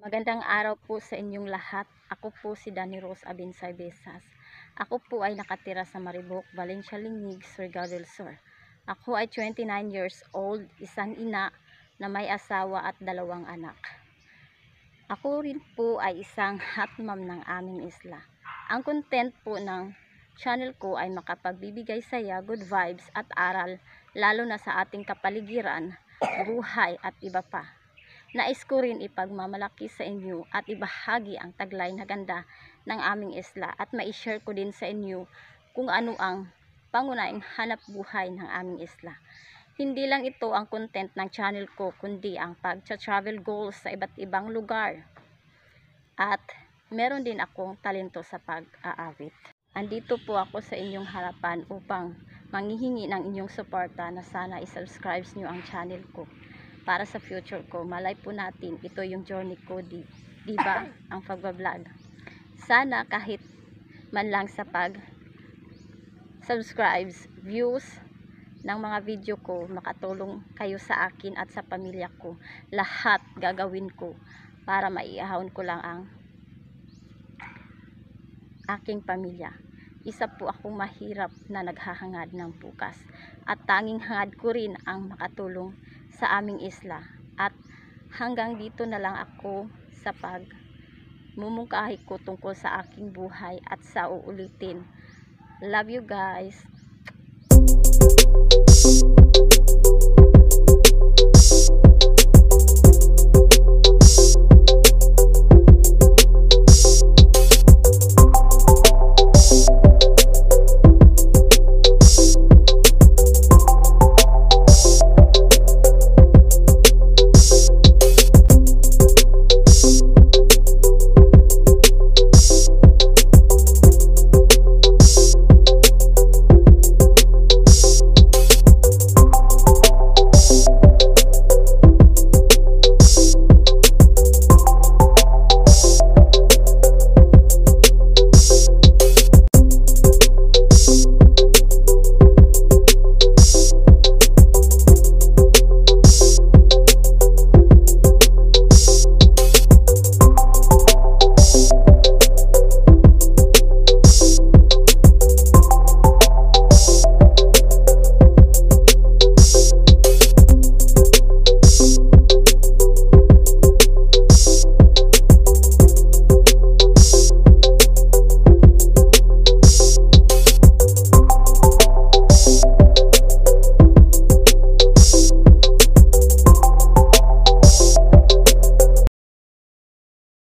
Magandang araw po sa inyong lahat. Ako po si Dani Rose Abinsay Besas. Ako po ay nakatira sa Mariboc, Valencia Lingig, Surigao del Sur. Ako ay 29 years old, isang ina na may asawa at 2 anak. Ako rin po ay isang hot mom ng aming isla. Ang content po ng channel ko ay makapagbibigay saya, good vibes at aral, lalo na sa ating kapaligiran, buhay at iba pa. Nais ko rin ipagmamalaki sa inyo at ibahagi ang taglay na ganda ng aming isla at ma-share ko din sa inyo kung ano ang pangunahing hanap buhay ng aming isla. Hindi lang ito ang content ng channel ko, kundi ang pag-travel goals sa iba't ibang lugar. At meron din akong talento sa pag-aawit. Andito po ako sa inyong harapan upang manghihingi ng inyong suporta na sana i-subscribe nyo ang channel ko. Para sa future ko, malay po natin, ito yung journey ko, diba? Ang pagbablog. Sana kahit man lang sa subscribes, views ng mga video ko, makatulong kayo sa akin at sa pamilya ko. Lahat gagawin ko para maiahon ko lang ang aking pamilya. Isa po akong mahirap na naghahangad ng bukas. At tanging hangad ko rin ang makatulong sa aming isla. At hanggang dito na lang ako sa mumungkahi ko tungkol sa aking buhay at sa uulitin. Love you guys.